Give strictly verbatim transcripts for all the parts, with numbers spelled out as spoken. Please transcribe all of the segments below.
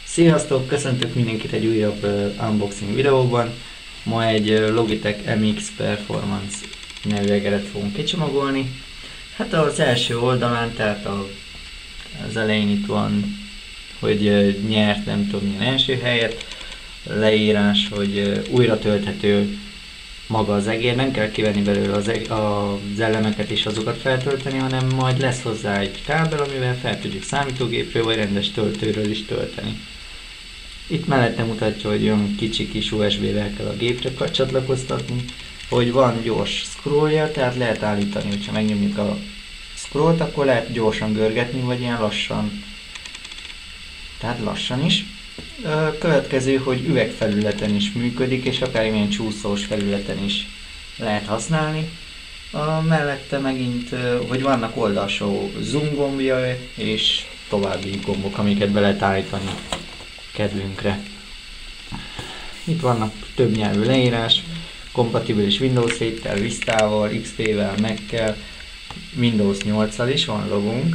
Sziasztok! Köszöntök mindenkit egy újabb uh, unboxing videóban. Ma egy uh, Logitech em iksz Performance nevű egeret fogunk kicsomagolni. Hát az első oldalán, tehát a, az elején itt van, hogy uh, nyert nem tudom milyen első helyet, leírás, hogy uh, újra tölthető maga az egér, nem kell kivenni belőle az, eg az elemeket és azokat feltölteni, hanem majd lesz hozzá egy kábel, amivel fel tudjuk számítógépről vagy rendes töltőről is tölteni. Itt mellette mutatja, hogy olyan kicsi kis u es bé-vel kell a gépre csatlakoztatni, hogy van gyors scrollja, tehát lehet állítani, hogyha megnyomjuk a scrollt, akkor lehet gyorsan görgetni, vagy ilyen lassan, tehát lassan is. A következő, hogy üvegfelületen is működik, és akár ilyen csúszós felületen is lehet használni. A mellette megint, hogy vannak oldalsó zoom gombja és további gombok, amiket be lehet állítani kedvünkre. Itt vannak több nyelvű leírás, kompatibilis Windows héttel, Vistával, iksz pé-vel, Mac-kel, Windows nyolccal is van logónk.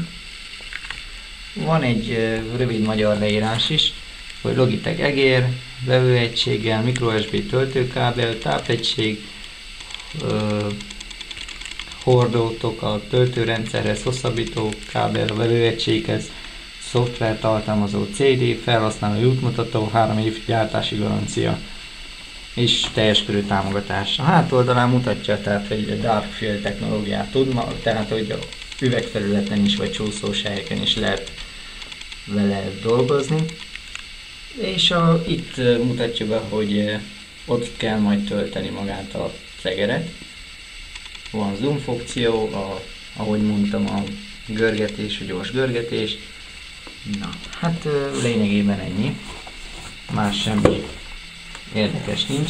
Van egy rövid magyar leírás is, hogy Logitech egér, vevőegységgel, micro u es bé töltőkábel, tápegység, uh, hordótok a töltőrendszerhez, hosszabbító kábel a vevőegységhez, szoftvert alkalmazó cé dé, felhasználói útmutató, három év gyártási garancia és teljes körű támogatás. A hátoldalán mutatja, tehát, hogy a Dark Field technológiát tud, tehát hogy a üvegfelületen is vagy csúszós helyeken is lehet vele dolgozni. És a, itt mutatja be, hogy ott kell majd tölteni magát a egeret. Van zoom funkció, a, ahogy mondtam, a görgetés, a gyors görgetés. Na, hát lényegében ennyi. Más semmi érdekes nincs.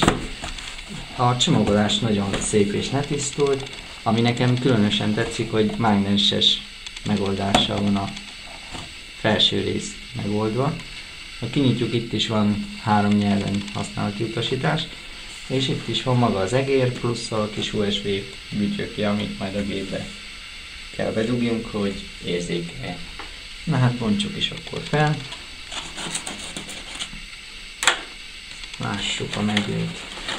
A csomagolás nagyon szép és letisztult, ami nekem különösen tetszik, hogy mágneses megoldással van a felső rész megoldva. Ha kinyitjuk, itt is van három nyelven használati utasítás, és itt is van maga az egér, plusz a kis u es bé bütyökje, amit majd a gépbe kell bedugjunk, hogy érzékelje. Na hát bontsuk is akkor fel. Lássuk a megőt.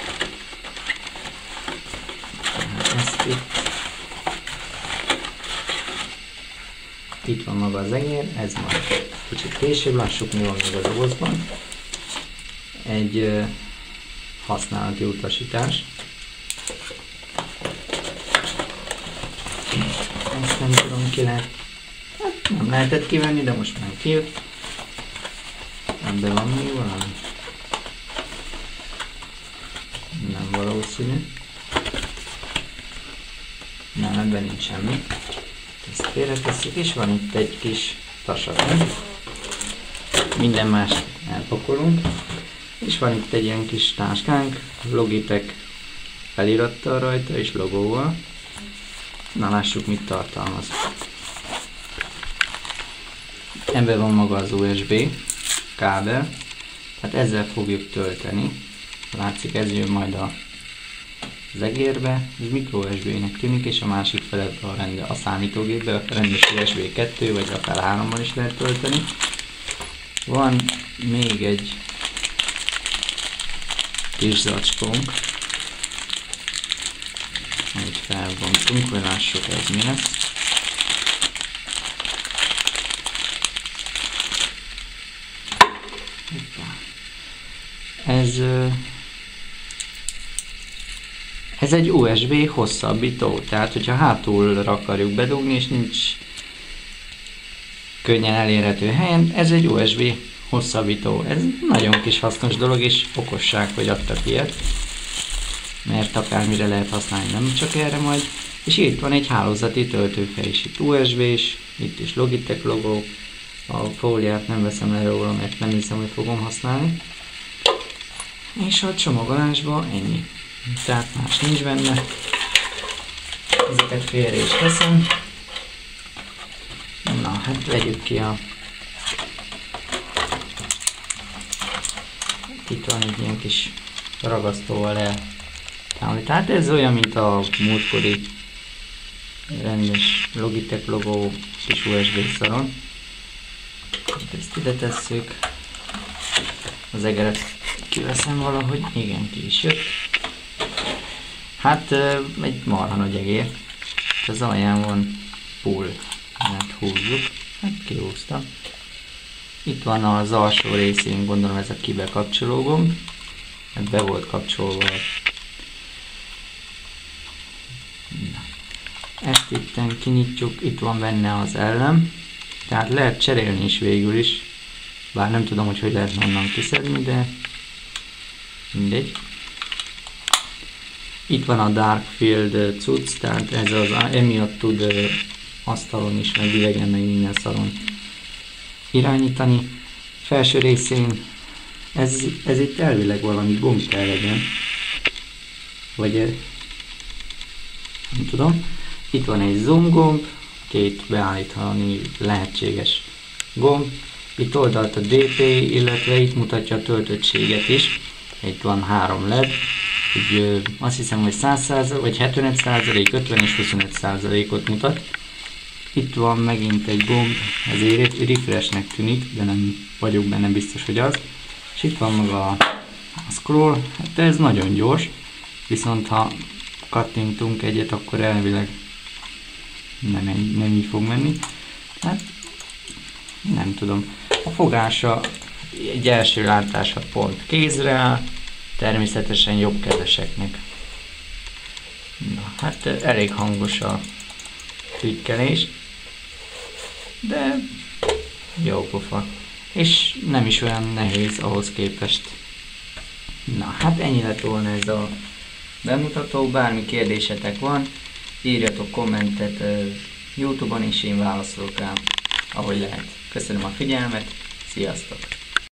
Tehát ezt itt. Itt van maga az egér, ez majd kicsit később, lássuk mi van még a dobozban. Egy uh, használati utasítás. Ezt nem tudom, ki lehet. Hát nem lehetett kivenni, de most már kijött. Ebben van még valami? Nem valószínű. Nem, ebben nincs semmi. Ezt félretesszük, és van itt egy kis tasakány. Minden más elpakolunk. És van itt egy ilyen kis táskánk, Logitech felirattal rajta és logóval. Na lássuk, mit tartalmaz. Ebben van maga az u es bé kábel, tehát ezzel fogjuk tölteni. Látszik, ez jön majd a, az egérbe, ez micro u es bé-nek tűnik, és a másik felett a, rende, a számítógépbe, a rendes u es bé kettő vagy akár hárommal is lehet tölteni. Van még egy kis zacskónk, amit felbontunk, hogy lássuk, ez mi lesz. Ez, ez egy u es bé hosszabbító, tehát hogyha hátulra akarjuk bedugni és nincs könnyen elérhető helyen, ez egy u es bé hosszabbító. Ez nagyon kis hasznos dolog és okosság, hogy adtak ilyet, mert akármire lehet használni, nem csak erre majd. És itt van egy hálózati töltőfej is, itt u es bé-s, itt is Logitech logó. A fóliát nem veszem le róla, mert nem hiszem, hogy fogom használni. És a csomagolásban ennyi. Tehát más nincs benne. Ezeket félre is teszem. Na, hát vegyük ki a... Itt van egy ilyen kis ragasztóval el. Tehát ez olyan, mint a múltkori rendes Logitech logó kis u es bé szaron. Ezt ide tesszük. Az egeret kiveszem valahogy, igen, ki is jött. Hát egy marha nagy egér. Az alján van pull, hát húzzuk, hát kihúztam. Itt van az alsó részén, gondolom ez a kibekapcsoló gomb. Hát be volt kapcsolva. Na. Ezt itten kinyitjuk, itt van benne az elem. Tehát lehet cserélni is végül is. Bár nem tudom, hogy hogy lehet onnan kiszedni, de mindegy. Itt van a Darkfield cucc, tehát ez az, emiatt tud asztalon is, meg üvegen, meg minden szalon irányítani. Felső részén ez, ez itt elvileg valami gomb kell legyen. Vagy nem tudom. Itt van egy zoom gomb, két beállítani lehetséges gomb. Itt oldalt a dé pé, illetve itt mutatja a töltöttséget is. Itt van három led. Úgy, azt hiszem, hogy száz százalék, vagy hetvenöt százalék, ötven és huszonöt százalékot mutat. Itt van megint egy gomb, ezért refreshnek tűnik, de nem vagyok benne biztos, hogy az. És itt van maga a scroll, hát ez nagyon gyors, viszont ha kattintunk egyet, akkor elvileg nem, nem így fog menni. Hát nem tudom. A fogása egy első látásra pont kézre áll, természetesen jobbkezeseknek. Na, hát elég hangos a klikkelés, de jó pofa. És nem is olyan nehéz ahhoz képest. Na, hát ennyi lett volna ez a bemutató. Bármi kérdésetek van, írjatok kommentet YouTube-on, és én válaszolok rá, ahogy lehet. Köszönöm a figyelmet, sziasztok!